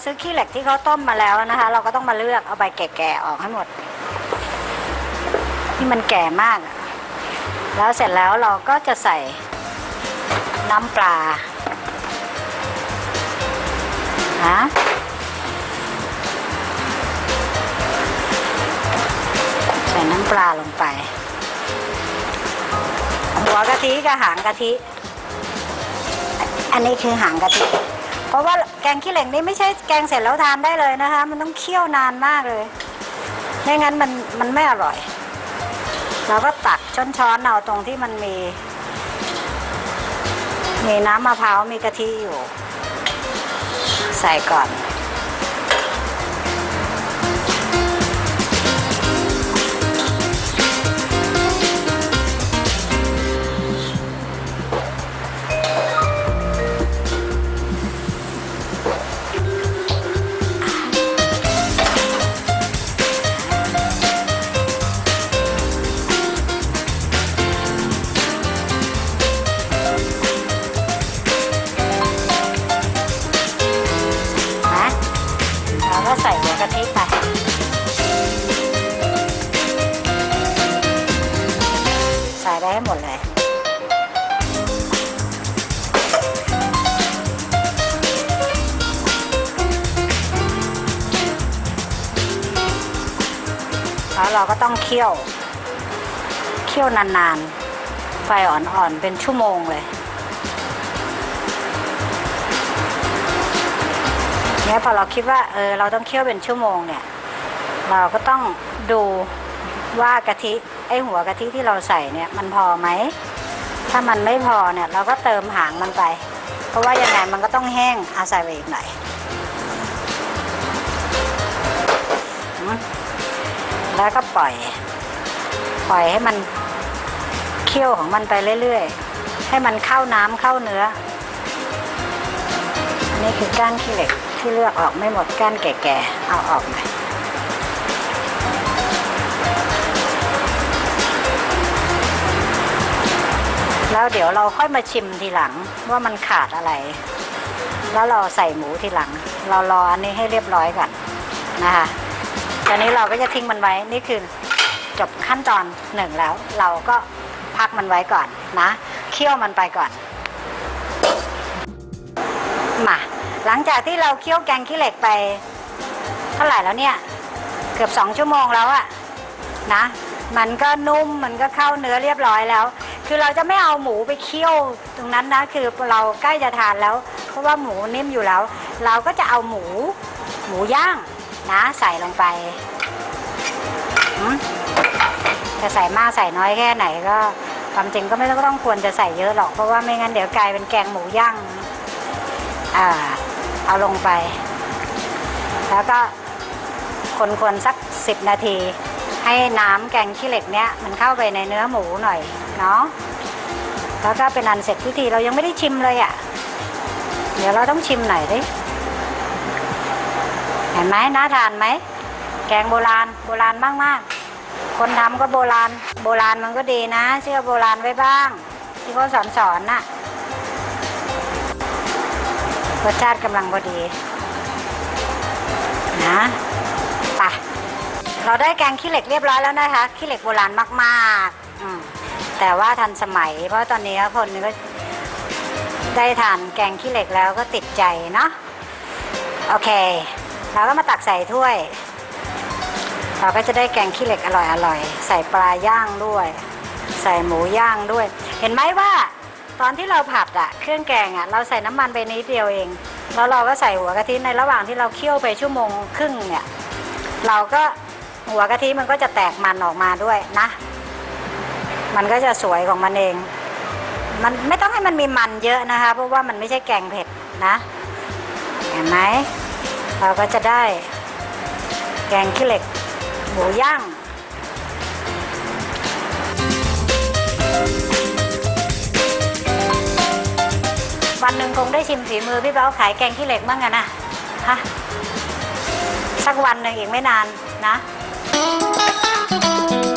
ซื้อขี้เหล็กที่เขาต้มมาแล้วนะคะเราก็ต้องมาเลือกเอาใบแก่ๆออกให้หมดที่มันแก่มากแล้วเสร็จแล้วเราก็จะใส่น้ำปลานะใส่น้ำปลาลงไปหัวกะทิกับหางกะทิอันนี้คือหางกะทิเพราะว่าแกงขี้เหล็กนี่ไม่ใช่แกงเสร็จแล้วทานได้เลยนะคะมันต้องเคี่ยวนานมากเลยไม่งั้นมันไม่อร่อยเราก็ตักช้อนๆเอาตรงที่มันมีน้ำมะพร้าวมีกะทิอยู่ใส่ก่อนใส่หัวกะทิไปใส่ไปให้หมดเลยแล้วเราก็ต้องเคี่ยวนานๆไฟอ่อนๆเป็นชั่วโมงเลยเนี่ยพอเราคิดว่าเราต้องเคี่ยวเป็นชั่วโมงเนี่ยเราก็ต้องดูว่ากะทิหัวกะทิที่เราใส่เนี่ยมันพอไหมถ้ามันไม่พอเนี่ยเราก็เติมหางมันไปเพราะว่ายังไงมันก็ต้องแห้งใส่ไปอีกหน่อยแล้วก็ปล่อยให้มันเคี่ยวของมันไปเรื่อยๆให้มันเข้าน้ำเข้าเนื้อนี่คือก้านขี้เหล็กที่เลือกออกไม่หมดก้านแก่ๆเอาออกหน่อยแล้วเดี๋ยวเราค่อยมาชิมทีหลังว่ามันขาดอะไรแล้วเราใส่หมูทีหลังเรารออันนี้ให้เรียบร้อยก่อนนะคะตอนนี้เราก็จะทิ้งมันไว้นี่คือจบขั้นตอน1แล้วเราก็พักมันไว้ก่อนนะเคี่ยวมันไปก่อนมาหลังจากที่เราเคี่ยวแกงขี้เหล็กไปเท่าไหร่แล้วเนี่ยเกือบ2 ชั่วโมงแล้วอะนะมันก็นุ่มมันก็เข้าเนื้อเรียบร้อยแล้วคือเราจะไม่เอาหมูไปเคี่ยวตรงนั้นนะคือเราใกล้จะทานแล้วเพราะว่าหมูนิ่มอยู่แล้วเราก็จะเอาหมูย่างนะใส่ลงไปจะใส่มากใส่น้อยแค่ไหนก็ความจริงก็ไม่ต้องควรจะใส่เยอะหรอกเพราะว่าไม่งั้นเดี๋ยวกลายเป็นแกงหมูย่างเอาลงไปแล้วก็คนสัก10 นาทีให้น้ำแกงขี้เหล็กเนี้ยมันเข้าไปในเนื้อหมูหน่อยเนาะแล้วก็เป็นอันเสร็จพิธีเรายังไม่ได้ชิมเลยอ่ะเดี๋ยวเราต้องชิมหน่อยดิเห็นไหมน่าทานไหมแกงโบราณมากๆคนทำก็โบราณมันก็ดีนะเชื่อโบราณไว้บ้างที่เขาสอนน่ะรสชาติกำลังพอดีนะไปเราได้แกงขี้เหล็กเรียบร้อยแล้วนะคะขี้เหล็กโบราณมากๆแต่ว่าทันสมัยเพราะตอนนี้คนก็ได้ทานแกงขี้เหล็กแล้วก็ติดใจเนาะโอเคเราก็มาตักใส่ถ้วยเราก็จะได้แกงขี้เหล็กอร่อยใส่ปลาย่างด้วยใส่หมูย่างด้วยเห็นไหมว่าตอนที่เราผัดเครื่องแกงเราใส่น้ำมันไปนิดเดียวเองแล้วเราก็ใส่หัวกะทิในระหว่างที่เราเคี่ยวไป1.5 ชั่วโมงเนี่ยเราก็หัวกะทิมันก็จะแตกมันออกมาด้วยนะมันก็จะสวยของมันเองมันไม่ต้องให้มันมีมันเยอะนะคะเพราะว่ามันไม่ใช่แกงเผ็ดนะเห็นไหมเราก็จะได้แกงขี้เหล็กหมูย่างวันหนึ่งคงได้ชิมฝีมือพี่เบ้าขายแกงขี้เหล็กบ้างกันนะฮะสักวันหนึ่งอีกไม่นานนะ